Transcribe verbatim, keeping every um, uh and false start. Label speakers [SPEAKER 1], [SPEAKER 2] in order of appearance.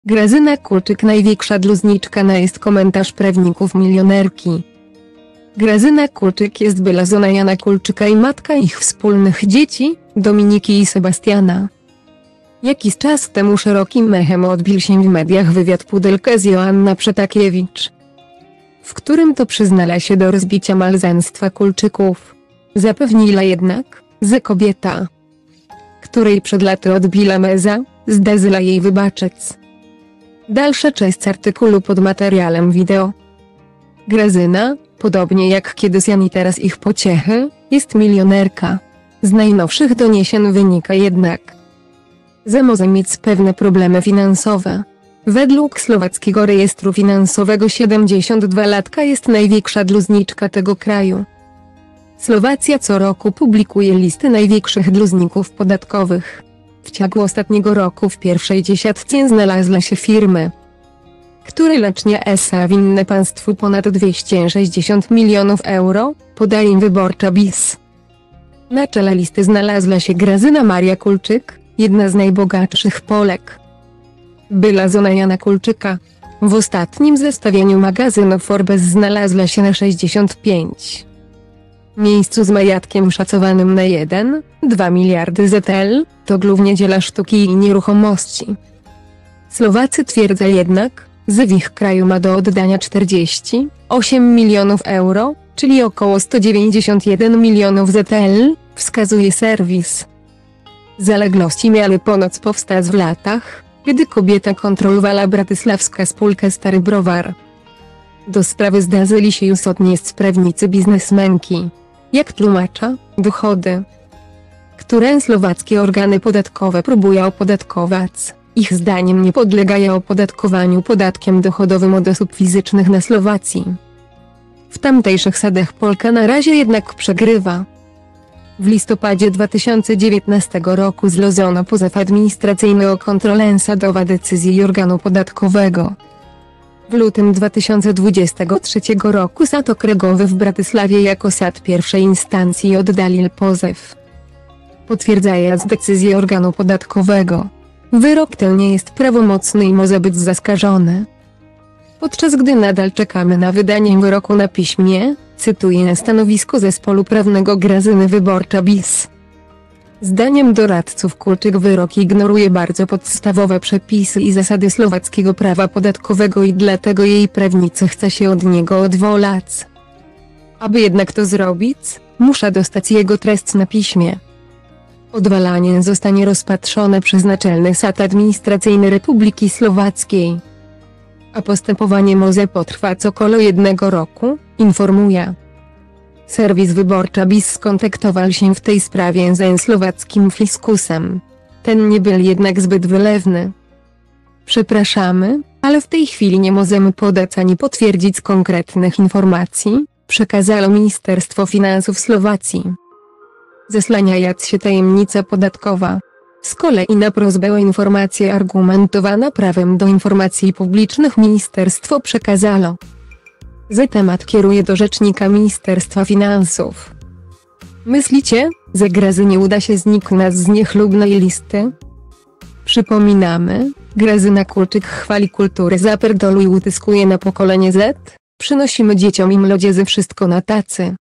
[SPEAKER 1] Grażyna Kulczyk, największa dluźniczka na jest komentarz prawników milionerki. Grażyna Kulczyk jest była żona Jana Kulczyka i matka ich wspólnych dzieci, Dominiki i Sebastiana. Jakiś czas temu szerokim echem odbił się w mediach wywiad Pudelka z Joanna Przetakiewicz, w którym to przyznała się do rozbicia małżeństwa Kulczyków. Zapewniła jednak, że kobieta, której przed laty odbiła meza, zdarzyła jej wybaczyć. Dalsza część artykułu pod materiałem wideo. Grażyna, podobnie jak kiedyś Jan i teraz ich pociechy, jest milionerka. Z najnowszych doniesień wynika jednak, że może mieć pewne problemy finansowe. Według słowackiego rejestru finansowego siedemdziesięciodwulatka jest największa dluźniczka tego kraju. Słowacja co roku publikuje listy największych dłużników podatkowych. W ciągu ostatniego roku w pierwszej dziesiątce znalazły się firmy, które łącznie S A winne państwu ponad dwieście sześćdziesiąt milionów euro, podaje Wyborcza B I S. Na czele listy znalazła się Grażyna Maria Kulczyk, jedna z najbogatszych Polek. Była żona Jana Kulczyka. W ostatnim zestawieniu magazynu Forbes znalazła się na sześćdziesiątym piątym miejscu z majątkiem szacowanym na jeden przecinek dwa miliardy złotych, to głównie dzieła sztuki i nieruchomości. Słowacy twierdzą jednak, że w ich kraju ma do oddania czterdzieści osiem milionów euro, czyli około sto dziewięćdziesiąt jeden milionów złotych, wskazuje serwis. Zaległości miały ponoć powstać w latach, kiedy kobieta kontrolowała bratysławska spółka Stary Browar. Do sprawy zdarzyli się istotnie prawnicy biznesmenki. Jak tłumacza, dochody, które słowackie organy podatkowe próbują opodatkować, ich zdaniem nie podlegają opodatkowaniu podatkiem dochodowym od osób fizycznych na Słowacji. W tamtejszych sadach Polka na razie jednak przegrywa. W listopadzie dwa tysiące dziewiętnastego roku złożono pozew administracyjny o kontrolę sądową decyzji organu podatkowego. W lutym dwa tysiące dwudziestego trzeciego roku Sąd Okręgowy w Bratysławie jako sąd pierwszej instancji oddalił pozew, potwierdzając decyzję organu podatkowego. Wyrok ten nie jest prawomocny i może być zaskarżony. Podczas gdy nadal czekamy na wydanie wyroku na piśmie, cytuję stanowisko zespołu prawnego Grażyny Wyborcza B I S. Zdaniem doradców Kulczyk wyrok ignoruje bardzo podstawowe przepisy i zasady słowackiego prawa podatkowego i dlatego jej prawnicy chce się od niego odwołać. Aby jednak to zrobić, muszę dostać jego treść na piśmie. Odwołanie zostanie rozpatrzone przez Naczelny Sąd Administracyjny Republiki Słowackiej, a postępowanie może potrwać około jednego roku, informuje. Serwis Wyborcza B I S skontaktował się w tej sprawie z słowackim fiskusem. Ten nie był jednak zbyt wylewny. Przepraszamy, ale w tej chwili nie możemy podać ani potwierdzić konkretnych informacji, przekazało Ministerstwo Finansów Słowacji, zasłaniając się tajemnica podatkowa. Z kolei na prośbę o informację argumentowana prawem do informacji publicznych ministerstwo przekazało, że temat kieruje do rzecznika Ministerstwa Finansów. Myślicie, że Grażynie uda się zniknąć z niechlubnej listy? Przypominamy, Grażyna Kulczyk chwali kulturę zapierdolu i utyskuje na pokolenie Z. Przynosimy dzieciom i młodzieży wszystko na tacy.